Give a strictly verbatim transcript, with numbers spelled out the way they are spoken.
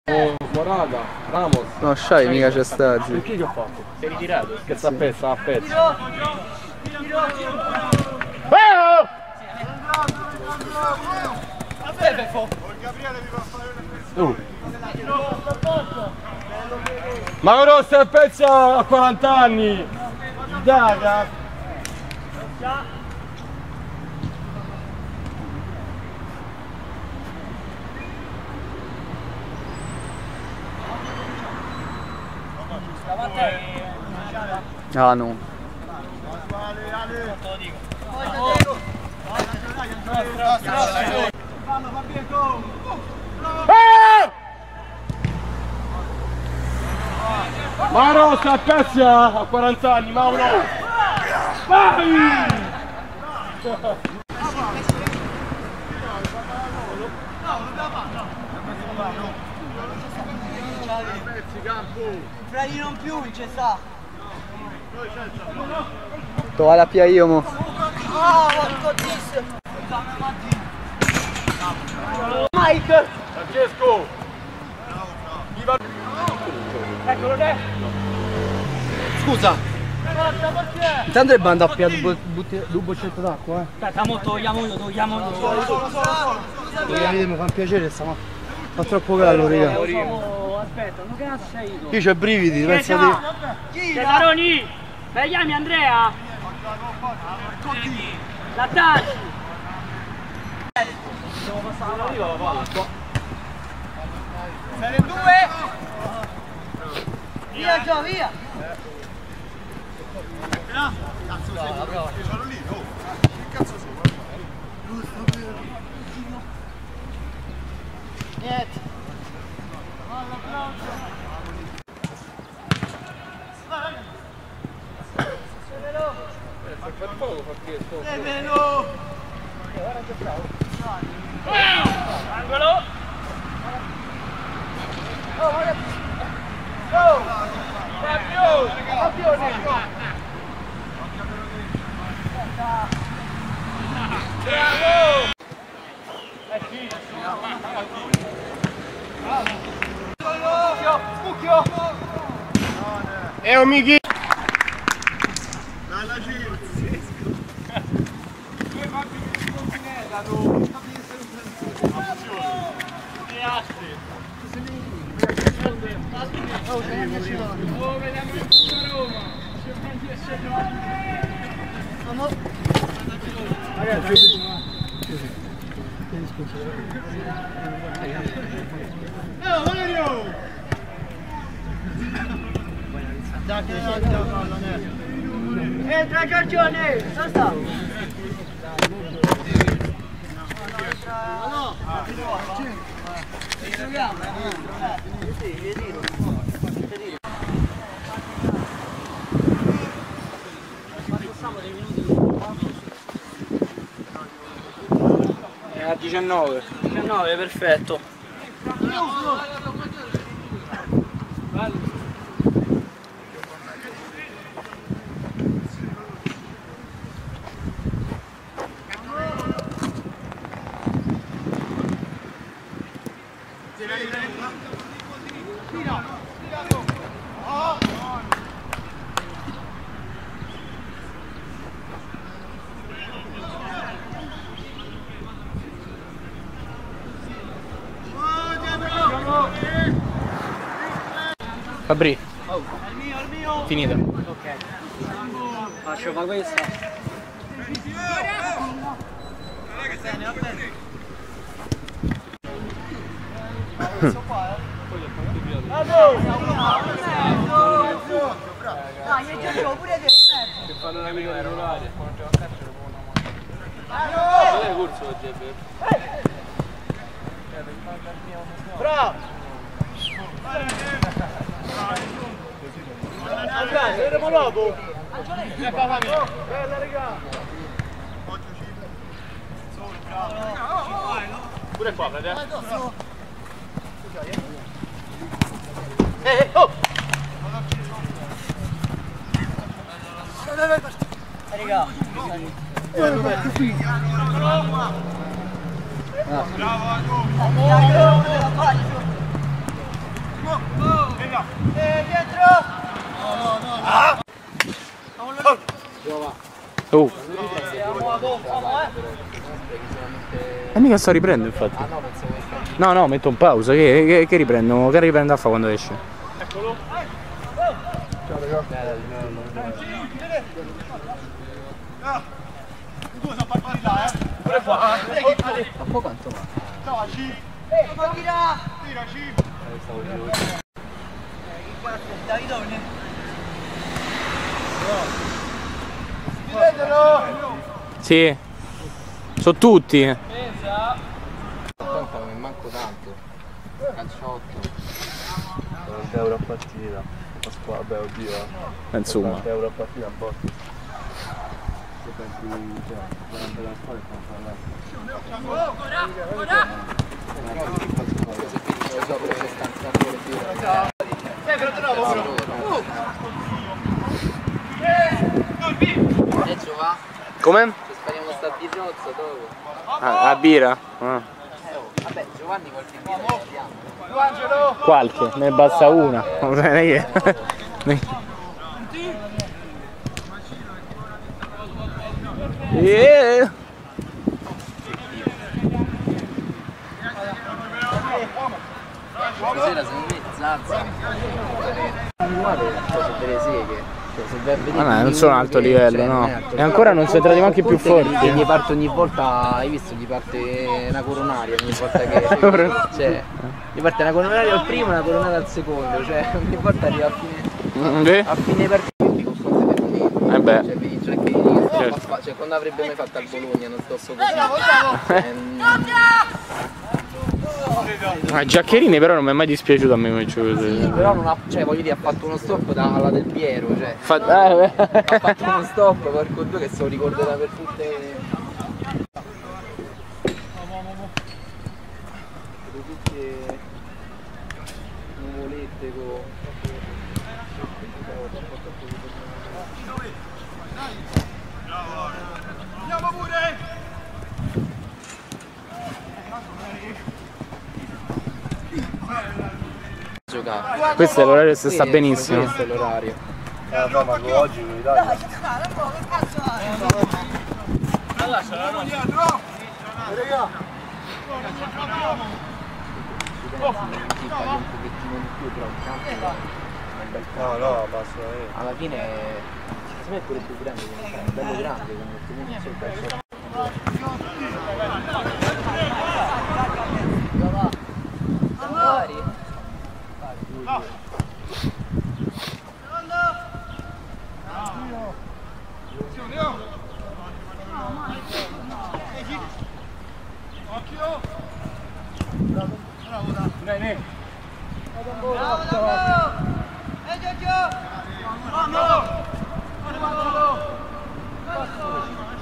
Oh, Moraga, Ramos. No, Shai mica c'è stato. Perché che ho fatto? Sei ritirato? Scherza a pezzo, a pezzo. Uh. Ma Rossa è pezzo a quaranta anni! Daga! Ah no. Ma Rossa è pezzo a quaranta anni, Mauro! Vai! Fredi non più, c'è sta. Tova la pia io mo. Oh, porco dis. Mike! Francesco! Eccolo te! Scusa. Forza, perché? Tanto è banda a pia due boccette d'acqua, eh. Aspetta, mo togliamo io, togliamo io. Togliamo, mi fa piacere, stiamo. Fa troppo caldo, raga. Oh, aspetta, non cazzo sei tu? Io c'ho i brividi, pensa di. Cesaroni! Mi chiami Andrea? La tagli! Devo passare la viva la palla qua. Serie due! Via Gio, via! Cazzo sei? Io sono lì, oh! Che cazzo sono? Niente! Per poco fa Pietro. Nemmeno! Angolo! Oh, ragazzi! Oh! Campione! Campione! Bravo! Scucchio! E un Mighi! Dai la gira! Entra Giorgione! Dove sta? No! Giochiamo! Sì, vedi. È a diciannove. diciannove, perfetto. Fabri. Oh. È il mio, è il mio. Finita. Ok. Faccio fa questa. Bene, va bene. Questo qua, eh. Dai, io gioco pure te in mezzo. Che fanno una guida regolare. Non è corso oggi, è Bravo! Andrea, vedremo dopo! Bella raga! pure qua, fratello. Eh, oh! Raga! Bravo, Eh, dietro! Oh. E mica sto riprendo infatti. No, no, metto in pausa, che, che, che riprendo? Che riprendo a fare quando esce? Eccolo. Ciao raga. Pure qua. Ma poi quanto va? Ciao, C. Eh, ma tira! Tira, C. Che cazzo, Davidone? Ti vedono? Sì. Sono tutti. Tanto mi manco tanto. Calciotto. quaranta euro a partita. Vabbè, oddio. Insomma. quaranta euro a partita a botte. Se pensi, cioè, quaranta euro a scuola e Come? Ci spariamo sta birrozza dopo. Ah, a birra? Ah. Vabbè, Giovanni qualche birra la diamo. Qualche, ne basta una. Non è che. Yeah. Stasera secondo me Zazza. Guarda, sono delle seghe. Cioè, se vai a vedere Ah, no, non i sono numeri, alto livello, cioè, no. non è alto. E ancora non sono entrati manco i più Conte che- forti. che gli parte ogni volta, hai visto, gli parte una coronaria ogni volta che. Cioè, gli parte una coronaria al primo e una coronaria al secondo, cioè ogni volta arriva a fine. Eh? A fine partita mi confronti per me. Eh beh. Cioè, vedi, cioè, che io sto Certo. a fa- cioè, quando avrebbe mai fatto al Bologna non sto so così. Ehm, Ma Giaccherini però non mi è mai dispiaciuto a me come giocatore. però non ha, cioè voglio dire, ha fatto uno stop da, alla del Piero, cioè. Fa... eh, Ha fatto uno stop, porco due, che se lo ricorderà per tutte. Per tutte nuvolette con. Andiamo pure. Giocare. Questo è l'orario se sta benissimo. Questo è l'orario. Eh, no, ma oggi in Italia. Dai, dai, un po', che cazzo hai? Dietro. Raga. Sì, paghi un pochettino di più, però il campo è un bel campo. No, no, basta. Eh. Alla fine secondo me è pure più grande, è bello grande comunque, comunque sul calcio. Magari. Occhio. Bravo, bravo! Eh, Giorgio! Vamos! Vamos!